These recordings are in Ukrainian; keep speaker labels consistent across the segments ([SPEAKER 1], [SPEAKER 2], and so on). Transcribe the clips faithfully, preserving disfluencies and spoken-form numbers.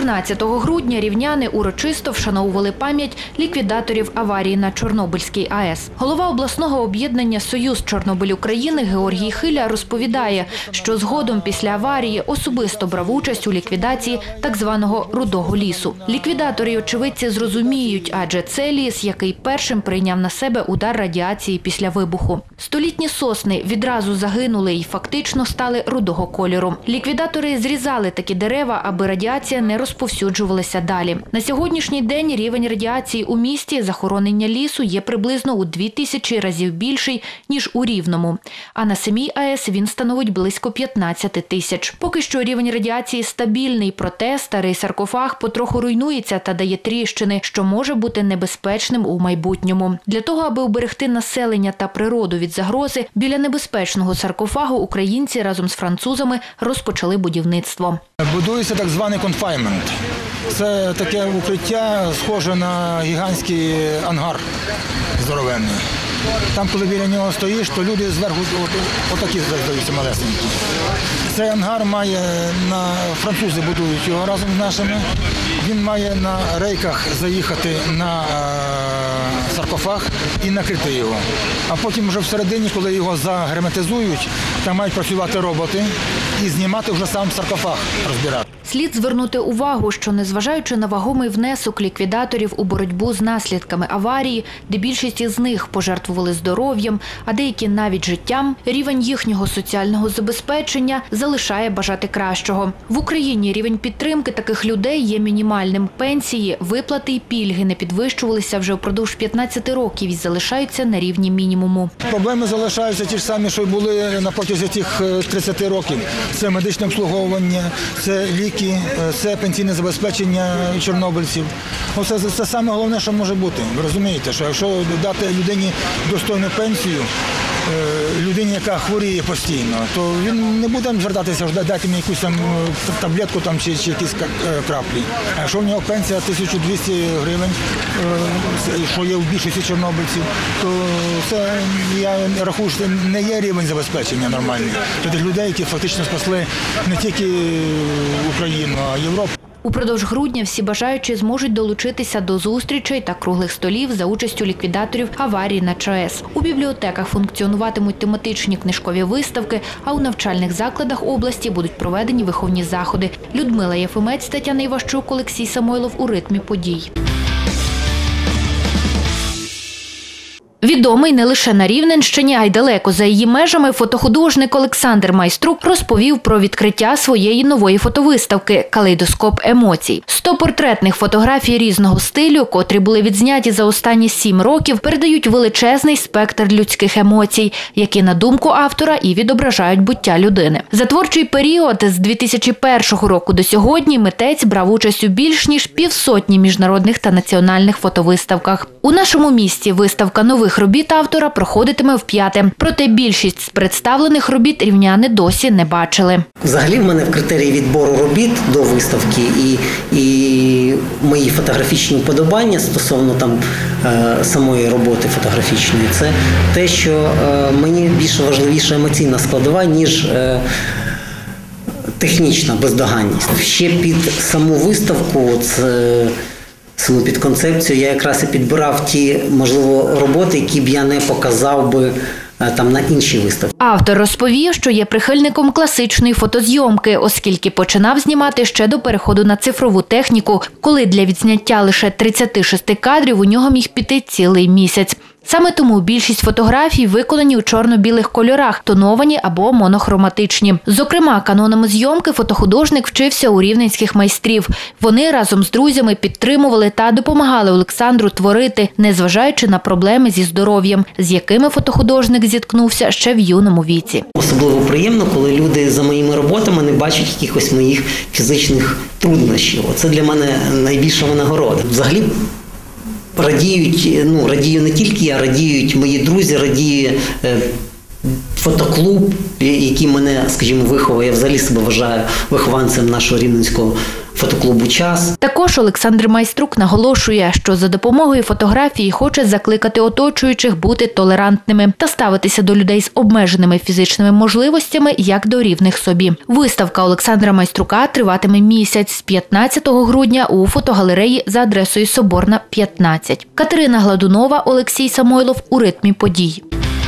[SPEAKER 1] тринадцятого грудня рівняни урочисто вшановували пам'ять ліквідаторів аварії на Чорнобильській АЕС. Голова обласного об'єднання «Союз Чорнобиль України» Георгій Хиля розповідає, що згодом після аварії особисто брав участь у ліквідації так званого «рудого лісу». Ліквідатори й очевидці зрозуміють, адже це ліс, який першим прийняв на себе удар радіації після вибуху. Столітні сосни відразу загинули і фактично стали рудого кольору. Ліквідатори зрізали такі дерева, аби радіація не розповсюджувалася далі. На сьогоднішній день рівень радіації у місті захоронення лісу є приблизно у дві тисячі разів більший, ніж у Рівному. А на самій АЕС він становить близько п'ятнадцяти тисяч. Поки що рівень радіації стабільний, проте старий саркофаг потроху руйнується та дає тріщини, що може бути небезпечним у майбутньому. Для того, аби уберегти населення та природу від загрози, біля небезпечного саркофагу українці разом з французами розпочали будівництво.
[SPEAKER 2] Будується так званий конфайнмент. Це таке укриття, схоже на гігантський ангар здоровенний. Там, коли біля нього стоїш, то люди зверху отакі здаються малесенькі. Цей ангар має, на французи будують його разом з нашими. Він має на рейках заїхати на саркофаг і накрити його. А потім вже всередині, коли його загерметизують, там мають працювати роботи і знімати вже сам саркофаг, розбирати.
[SPEAKER 1] Слід звернути увагу, що незважаючи на вагомий внесок ліквідаторів у боротьбу з наслідками аварії, де більшість із них пожертвували здоров'ям, а деякі навіть життям, рівень їхнього соціального забезпечення залишає бажати кращого. В Україні рівень підтримки таких людей є мінімальним. Пенсії, виплати і пільги не підвищувалися вже впродовж п'ятнадцяти років і залишаються на рівні мінімуму.
[SPEAKER 2] Проблеми залишаються ті ж самі, що й були на протязі цих тридцяти років. Це медичне обслуговування, це ліки, це пенсійне забезпечення чорнобильців. Оце це саме головне, що може бути. Ви розумієте, що якщо дати людині достойну пенсію, людині, яка хворіє постійно, то він не буде звертатися, що дайте мені якусь там таблетку там, чи, чи якісь краплі. А якщо в нього пенсія тисяча двісті гривень, що є в більшості чорнобильців, то це, я рахую, що це не є рівень забезпечення нормальний. Для тих людей, які фактично спасли не тільки Україну, а й Європу.
[SPEAKER 1] Упродовж грудня всі бажаючі зможуть долучитися до зустрічей та круглих столів за участю ліквідаторів аварії на ЧАЕС. У бібліотеках функціонуватимуть тематичні книжкові виставки, а у навчальних закладах області будуть проведені виховні заходи. Людмила Єфимець, Тетяна Іващук, Олексій Самойлов у ритмі подій. Відомий не лише на Рівненщині, а й далеко за її межами, фотохудожник Олександр Майструк розповів про відкриття своєї нової фотовиставки «Калейдоскоп емоцій». Сто портретних фотографій різного стилю, котрі були відзняті за останні сім років, передають величезний спектр людських емоцій, які, на думку автора, і відображають буття людини. За творчий період з дві тисячі першого року до сьогодні митець брав участь у більш ніж півсотні міжнародних та національних фотовиставках. У нашому місті виставка нових робіт автора проходитиме вп'яте. Проте більшість з представлених робіт рівняни досі не бачили.
[SPEAKER 3] Взагалі в мене в критерії відбору робіт до виставки і, і мої фотографічні вподобання стосовно там е, самої роботи фотографічної, це те, що е, мені більше важливіша емоційна складова, ніж е, технічна бездоганність. Ще під саму виставку це саму під концепцію я якраз і підбирав ті, можливо, роботи, які б я не показав би там на іншій виставці.
[SPEAKER 1] Автор розповів, що є прихильником класичної фотозйомки, оскільки починав знімати ще до переходу на цифрову техніку, коли для відзняття лише тридцяти шести кадрів у нього міг піти цілий місяць. Саме тому більшість фотографій виконані у чорно-білих кольорах, тоновані або монохроматичні. Зокрема, канонами зйомки фотохудожник вчився у рівненських майстрів. Вони разом з друзями підтримували та допомагали Олександру творити, незважаючи на проблеми зі здоров'ям, з якими фотохудожник зіткнувся ще в юному віці.
[SPEAKER 3] Особливо приємно, коли люди за моїми роботами не бачать якихось моїх фізичних труднощів. Це для мене найбільша винагорода. Взагалі, радіють, ну, радію не тільки я, радіють мої друзі, радіє е, фотоклуб, який мене, скажімо, виховав. Я взагалі себе вважаю вихованцем нашого рівненського фотоклубу «Час».
[SPEAKER 1] Також Олександр Майструк наголошує, що за допомогою фотографії хоче закликати оточуючих бути толерантними та ставитися до людей з обмеженими фізичними можливостями як до рівних собі. Виставка Олександра Майструка триватиме місяць з п'ятнадцятого грудня у фотогалереї за адресою Соборна, п'ятнадцять. Катерина Гладунова, Олексій Самойлов у ритмі подій.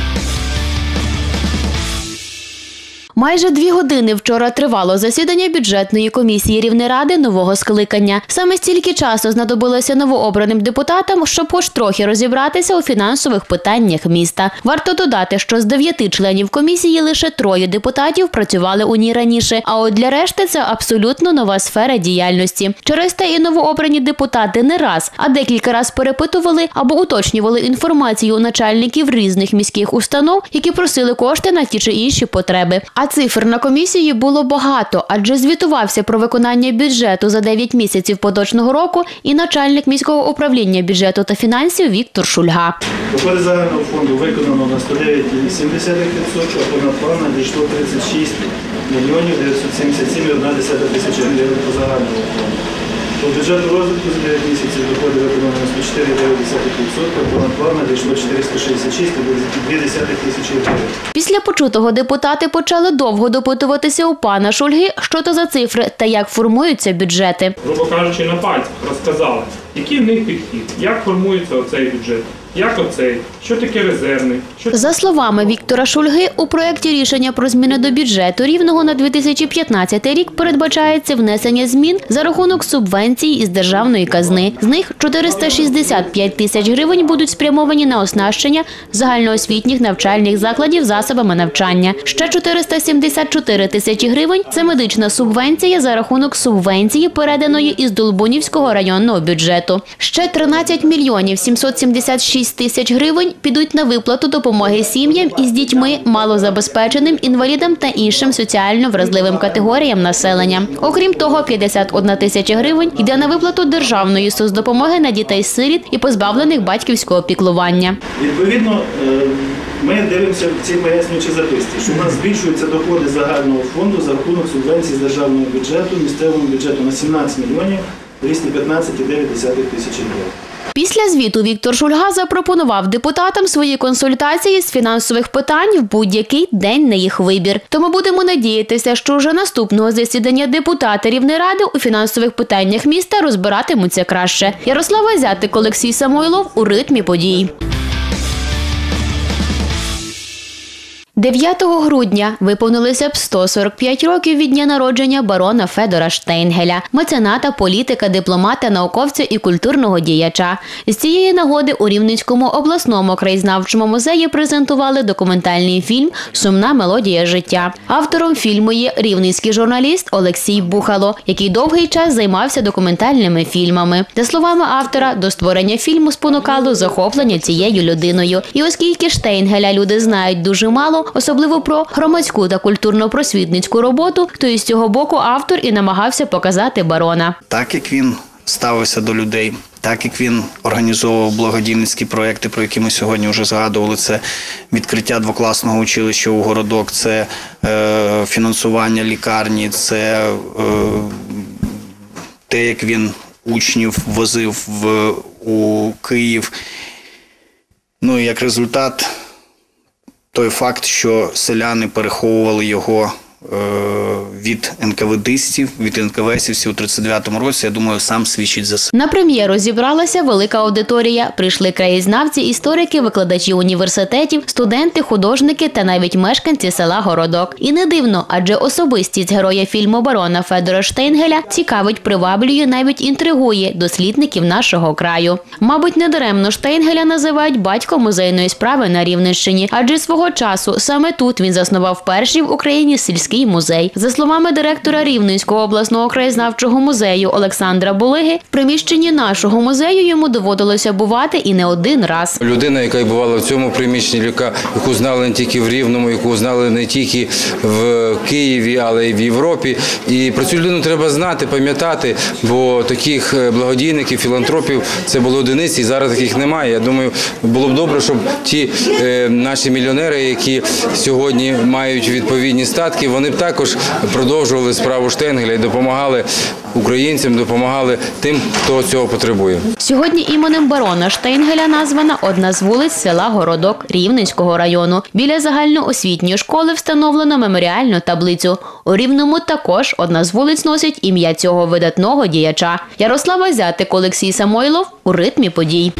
[SPEAKER 4] Майже дві години вчора тривало засідання бюджетної комісії Рівнеради нового скликання. Саме стільки часу знадобилося новообраним депутатам, щоб хоч трохи розібратися у фінансових питаннях міста. Варто додати, що з дев'яти членів комісії лише троє депутатів працювали у ній раніше, а от для решти це абсолютно нова сфера діяльності. Через те і новообрані депутати не раз, а декілька раз перепитували або уточнювали інформацію у начальників різних міських установ, які просили кошти на ті чи інші потреби. А цифр на комісії було багато, адже звітувався про виконання бюджету за дев'ять місяців поточного року і начальник міського управління бюджету та фінансів Віктор Шульга.
[SPEAKER 5] Доходи загального фонду виконано на сто дев'ять цілих сім десятих відсотка, а понад план надійшло тридцять шість мільйонів дев'ятсот сімдесят сім цілих одна десята тисячі гривень по загальному фонду. По бюджету розвитку за дев'ять місяців доходи виконано на сто чотири цілих дев'ять десятих відсотка, а понад план надійшло чотириста шістдесят шість цілих дві десятих тисячі гривень.
[SPEAKER 4] Після почутого депутати почали довго допитуватися у пана Шульги, що то за цифри та як формуються бюджети.
[SPEAKER 6] Грубо кажучи, на пальцях розказали, який в них підхід, як формується оцей бюджет, як оцей, що таке резервний. Що...
[SPEAKER 4] За словами Віктора Шульги, у проєкті рішення про зміни до бюджету Рівного на дві тисячі п'ятнадцятий рік передбачається внесення змін за рахунок субвенцій із державної казни. З них чотириста шістдесят п'ять тисяч гривень будуть спрямовані на оснащення загальноосвітніх навчальних закладів засобами навчання. Ще чотириста сімдесят чотири тисячі гривень – це медична субвенція за рахунок субвенції, переданої із Долбунівського районного бюджету. Ще тринадцять мільйонів сімсот сімдесят шість тисяч гривень підуть на виплату допомоги сім'ям із дітьми, малозабезпеченим, інвалідам та іншим соціально вразливим категоріям населення. Окрім того, п'ятдесят одна тисяча гривень йде на виплату державної соцдопомоги на дітей-сиріт і позбавлених батьківського піклування.
[SPEAKER 5] Відповідно, ми дивимося в цій пояснюючій записці, що у нас збільшуються доходи загального фонду за рахунок субвенцій з державного бюджету, місцевому бюджету на сімнадцять мільйонів двісті п'ятнадцять цілих дев'ять десятих тисячі гривень.
[SPEAKER 4] Після звіту Віктор Шульга запропонував депутатам свої консультації з фінансових питань в будь-який день на їх вибір. Тому будемо надіятися, що вже наступного засідання депутати Рівнеради у фінансових питаннях міста розбиратимуться краще. Ярослава Зятик, Олексій Самойлов у ритмі подій. дев'ятого грудня виповнилося б сто сорок п'ять років від дня народження барона Федора Штейнгеля, мецената, політика, дипломата, науковця і культурного діяча. З цієї нагоди у Рівненському обласному краєзнавчому музеї презентували документальний фільм «Сумна мелодія життя». Автором фільму є рівненський журналіст Олексій Бухало, який довгий час займався документальними фільмами. За словами автора, до створення фільму спонукало захоплення цією людиною. І оскільки Штейнгеля люди знають дуже мало, особливо про громадську та культурно-просвітницьку роботу, то із цього боку автор і намагався показати барона.
[SPEAKER 7] Так як він ставився до людей, так як він організовував благодійницькі проекти, про які ми сьогодні вже згадували, це відкриття двокласного училища у Городок, це е, фінансування лікарні, це е, те, як він учнів возив в, у Київ. Ну і як результат той факт, що селяни переховували його від ен ка ве дистів, від ен ка ве есівців у тридцять дев'ятому році, я думаю, сам свідчить за себе.
[SPEAKER 4] На прем'єру зібралася велика аудиторія. Прийшли краєзнавці, історики, викладачі університетів, студенти, художники та навіть мешканці села Городок. І не дивно, адже особистість героя фільму барона Федора Штейнгеля цікавить, приваблює, навіть інтригує дослідників нашого краю. Мабуть, недаремно Штейнгеля називають батьком музейної справи на Рівненщині, адже свого часу саме тут він заснував перший в Україні сільський музей. За словами директора Рівненського обласного краєзнавчого музею Олександра Булиги, в приміщенні нашого музею йому доводилося бувати і не один раз.
[SPEAKER 8] Людина, яка бувала в цьому приміщенні, яку знали не тільки в Рівному, яку знали не тільки в Києві, але й в Європі. І про цю людину треба знати, пам'ятати, бо таких благодійників, філантропів це було одиниці, і зараз таких немає. Я думаю, було б добре, щоб ті е, наші мільйонери, які сьогодні мають відповідні статки, вони вони б також продовжували справу Штенгеля і допомагали українцям, допомагали тим, хто цього потребує.
[SPEAKER 4] Сьогодні іменем барона Штейнгеля названа одна з вулиць села Городок Рівненського району. Біля загальноосвітньої школи встановлено меморіальну таблицю. У Рівному також одна з вулиць носить ім'я цього видатного діяча. Ярослава Зятик, Олексій Самойлов у ритмі подій.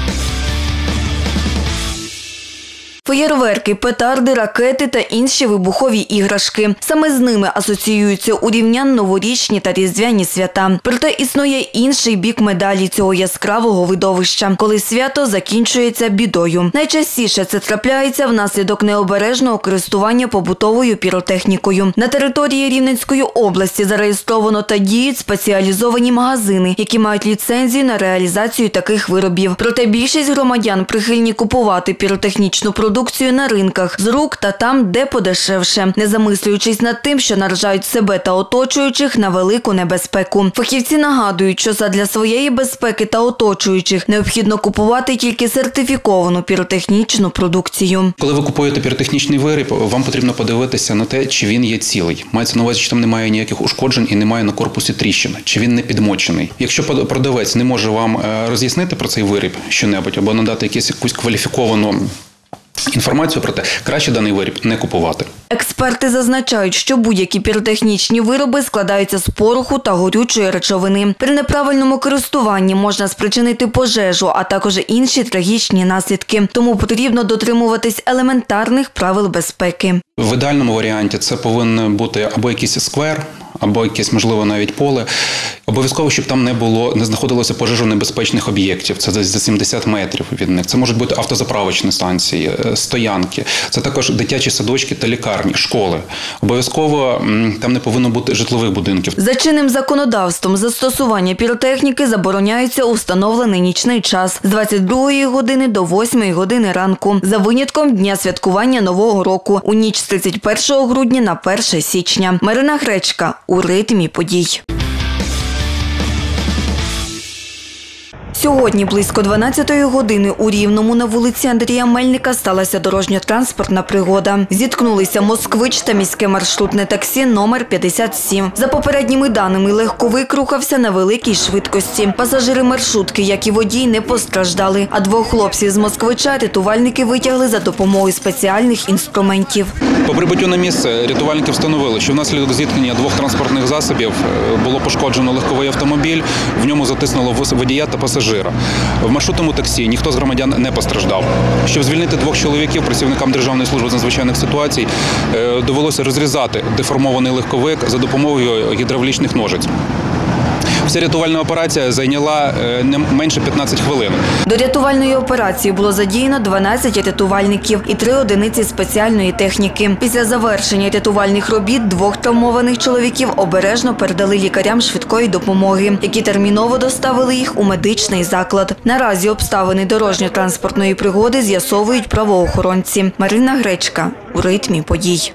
[SPEAKER 9] Феєрверки, петарди, ракети та інші вибухові іграшки. Саме з ними асоціюються у рівнян новорічні та різдвяні свята. Проте існує інший бік медалі цього яскравого видовища, коли свято закінчується бідою. Найчастіше це трапляється внаслідок необережного користування побутовою піротехнікою. На території Рівненської області зареєстровано та діють спеціалізовані магазини, які мають ліцензію на реалізацію таких виробів. Проте більшість громадян прихильні купувати піротехнічну продукцію продукцію на ринках з рук та там, де подешевше, не замислюючись над тим, що наражають себе та оточуючих на велику небезпеку. Фахівці нагадують, що задля своєї безпеки та оточуючих необхідно купувати тільки сертифіковану піротехнічну продукцію.
[SPEAKER 10] Коли ви купуєте піротехнічний виріб, вам потрібно подивитися на те, чи він є цілий. Мається на увазі, що там немає ніяких ушкоджень і немає на корпусі тріщин, чи він не підмочений. Якщо продавець не може вам роз'яснити про цей виріб що-небудь або надати якусь, якусь кваліфіковану інформацію про те, краще даний виріб не купувати.
[SPEAKER 9] Експерти зазначають, що будь-які піротехнічні вироби складаються з пороху та горючої речовини. При неправильному користуванні можна спричинити пожежу, а також інші трагічні наслідки. Тому потрібно дотримуватись елементарних правил безпеки.
[SPEAKER 10] В ідеальному варіанті це повинен бути або якийсь сквер, або якесь, можливо, навіть поле. Обов'язково, щоб там не було, не знаходилося пожежонебезпечних об'єктів. Це десь за сімдесят метрів від них. Це можуть бути автозаправочні станції, стоянки. Це також дитячі садочки та лікарні, школи. Обов'язково там не повинно бути житлових будинків.
[SPEAKER 9] За чинним законодавством застосування піротехніки забороняється у встановлений нічний час з двадцять другої години до восьмої години ранку. За винятком дня святкування Нового року у ніч з тридцять першого грудня на перше січня. Марина Гречка у ритмі подій. Сьогодні близько дванадцятої години у Рівному на вулиці Андрія Мельника сталася дорожньо-транспортна пригода. Зіткнулися москвич та міське маршрутне таксі номер п'ятдесят сім. За попередніми даними, легковик рухався на великій швидкості. Пасажири маршрутки, як і водій, не постраждали, а двох хлопців з москвича рятувальники витягли за допомогою спеціальних інструментів.
[SPEAKER 10] По прибуттю на місце рятувальники встановили, що внаслідок зіткнення двох транспортних засобів було пошкоджено легковий автомобіль, в ньому затиснуло водія та пасажира. В маршрутному таксі ніхто з громадян не постраждав. Щоб звільнити двох чоловіків, працівникам Державної служби з надзвичайних ситуацій довелося розрізати деформований легковик за допомогою гідравлічних ножиць. Вся рятувальна операція зайняла не менше п'ятнадцять хвилин.
[SPEAKER 9] До рятувальної операції було задіяно дванадцять рятувальників і три одиниці спеціальної техніки. Після завершення рятувальних робіт двох травмованих чоловіків обережно передали лікарям швидкої допомоги, які терміново доставили їх у медичний заклад. Наразі обставини дорожньо-транспортної пригоди з'ясовують правоохоронці. Марина Гречка у ритмі подій.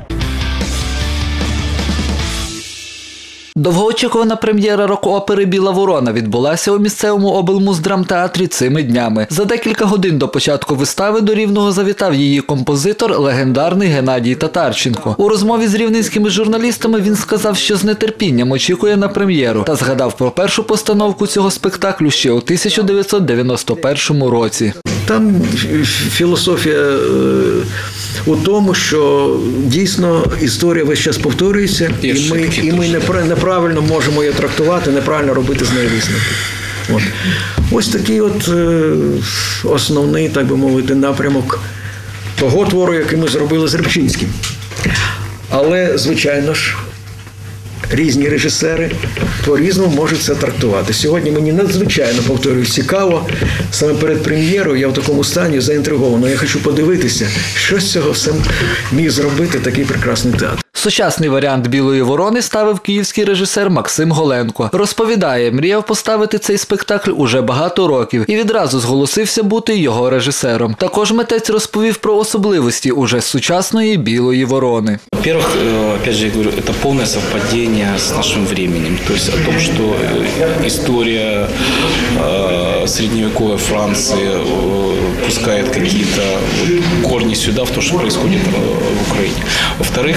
[SPEAKER 11] Довгоочікувана прем'єра рок-опери «Біла ворона» відбулася у місцевому облмуздрамтеатрі цими днями. За декілька годин до початку вистави до Рівного завітав її композитор, легендарний Геннадій Татарченко. У розмові з рівненськими журналістами він сказав, що з нетерпінням очікує на прем'єру та згадав про першу постановку цього спектаклю ще у тисяча дев'ятсот дев'яносто першому році.
[SPEAKER 12] Там філософія у тому, що дійсно історія весь час повторюється, і ми, і ми неправильно можемо її трактувати, неправильно робити з неї висновки. От. Ось такий от основний, так би мовити, напрямок того твору, який ми зробили з Рибчинським. Але, звичайно ж, різні режисери по-різному можуть це трактувати. Сьогодні мені надзвичайно, повторюю, цікаво. Саме перед прем'єрою я в такому стані заінтриговано. Я хочу подивитися, що з цього все міг зробити такий прекрасний театр.
[SPEAKER 11] Сучасний варіант «Білої ворони» ставив київський режисер Максим Голенко. Розповідає, мріяв поставити цей спектакль уже багато років і відразу зголосився бути його режисером. Також митець розповів про особливості уже сучасної «Білої ворони».
[SPEAKER 13] Во-первых, опять же, я говорю, это полное совпадение с нашим временем. То есть о том, что история э, средневековой Франции э, пускает какие-то корни сюда, в то, что происходит в Украине. Во-вторых, это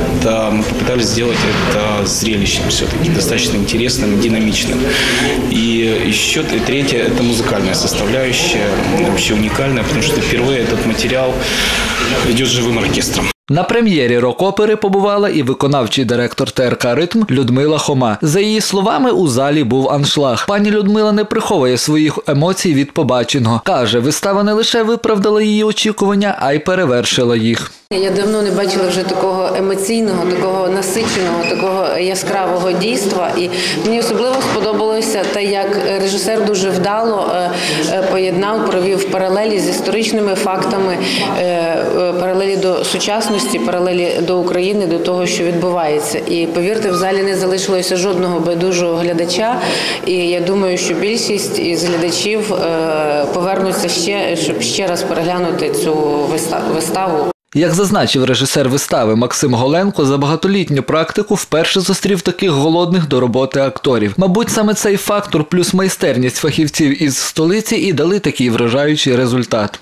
[SPEAKER 13] это мы попытались сделать это зрелищем все-таки, достаточно интересным, динамичным. И еще третье – это музыкальная составляющая, вообще уникальная, потому что впервые этот материал идет живым оркестром.
[SPEAKER 11] На прем'єрі рок-опери побувала і виконавчий директор Те Ер Ка «Ритм» Людмила Хома. За її словами, у залі був аншлаг. Пані Людмила не приховує своїх емоцій від побаченого. Каже, вистава не лише виправдала її очікування, а й перевершила їх.
[SPEAKER 14] Я давно не бачила вже такого емоційного, такого насиченого, такого яскравого дійства. І мені особливо сподобалося те, як режисер дуже вдало поєднав, провів паралелі з історичними фактами, паралелі до сучасності, паралелі до України, до того, що відбувається. І, повірте, в залі не залишилося жодного байдужого глядача. І я думаю, що більшість із глядачів повернуться ще, щоб ще раз переглянути цю виставу.
[SPEAKER 11] Як зазначив режисер вистави Максим Голенко, за багатолітню практику вперше зустрів таких голодних до роботи акторів. Мабуть, саме цей фактор плюс майстерність фахівців із столиці і дали такий вражаючий результат.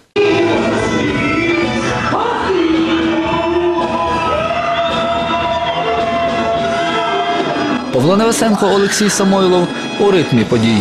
[SPEAKER 11] Павло Невесенко, Олексій Самойлов. У ритмі подій.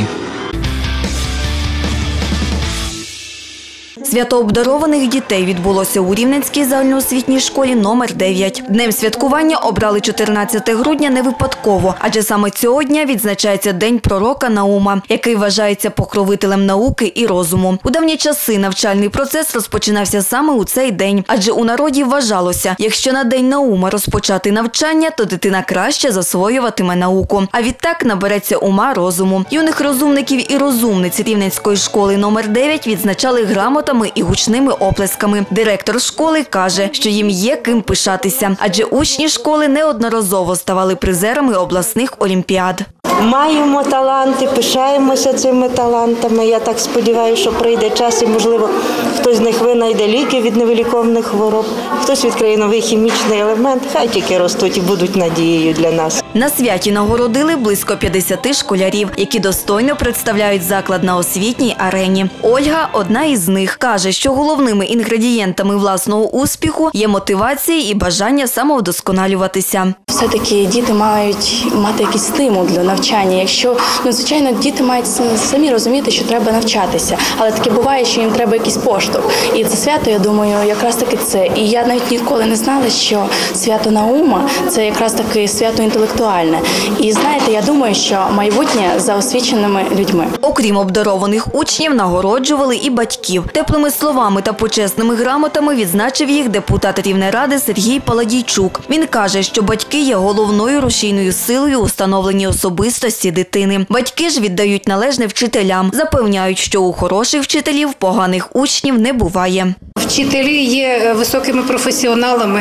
[SPEAKER 9] Свято обдарованих дітей відбулося у Рівненській загальноосвітній школі номер дев'ять. Днем святкування обрали чотирнадцяте грудня не випадково, адже саме цього дня відзначається День пророка Наума, який вважається покровителем науки і розуму. У давні часи навчальний процес розпочинався саме у цей день, адже у народі вважалося, якщо на День Наума розпочати навчання, то дитина краще засвоюватиме науку, а відтак набереться ума розуму. Юних розумників і розумниць Рівненської школи номер дев'ять відзначали грамотами і гучними оплесками. Директор школи каже, що їм є ким пишатися, адже учні школи неодноразово ставали призерами обласних олімпіад.
[SPEAKER 15] Маємо таланти, пишаємося цими талантами. Я так сподіваюся, що прийде час і, можливо, хтось з них винайде ліки від невиліковних хвороб, хтось відкриє новий хімічний елемент. Хай тільки ростуть і будуть надією для нас.
[SPEAKER 9] На святі нагородили близько п'ятдесят школярів, які достойно представляють заклад на освітній арені. Ольга – одна із них. Каже, що головними інгредієнтами власного успіху є мотивація і бажання самовдосконалюватися.
[SPEAKER 16] Все-таки діти мають мати якийсь стимул для навчання. Якщо, ну, звичайно, діти мають самі розуміти, що треба навчатися. Але таке буває, що їм треба якийсь поштовх. І це свято, я думаю, якраз таки це. І я навіть ніколи не знала, що свято Наума – це якраз таки свято інтелектуальне. І знаєте, я думаю, що майбутнє за освіченими людьми.
[SPEAKER 9] Окрім обдарованих учнів, нагороджували і батьків. Теплими словами та почесними грамотами відзначив їх депутат Рівнеради Сергій Паладійчук. Він каже, що батьки є головною рушійною силою у становленні особистості дитини. Батьки ж віддають належне вчителям. Запевняють, що у хороших вчителів поганих учнів не буває.
[SPEAKER 17] Вчителі є високими професіоналами,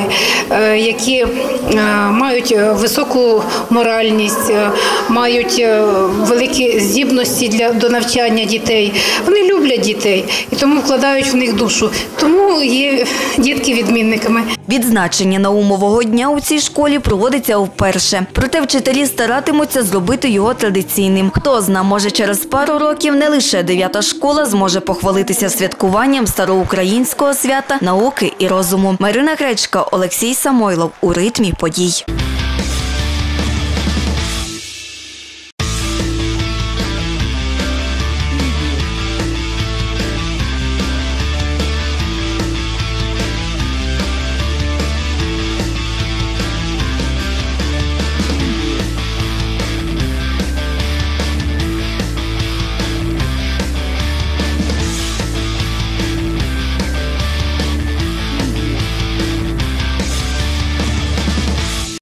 [SPEAKER 17] які мають високу моральність, мають великі здібності для, до навчання дітей. Вони люблять дітей і тому вкладають в них душу. Тому є дітки відмінниками.
[SPEAKER 9] Відзначення Наумового дня у цій школі проводиться вперше. Проте вчителі старатимуться зробити його традиційним. Хто зна, може через пару років не лише дев'ята школа зможе похвалитися святкуванням староукраїнського свята науки і розуму. Марина Гречка, Олексій Самойлов. У ритмі подій.